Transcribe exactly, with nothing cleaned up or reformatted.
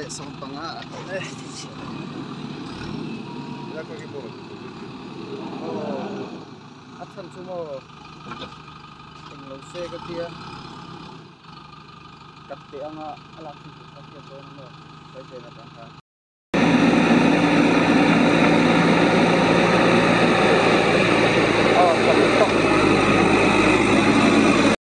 eh Naupang ah. Eh. Berapa ribu? Oh. Atas semua. Tinggal saya ke dia. Kati ang alaki ko sa kaya to ano. Pwede na ba?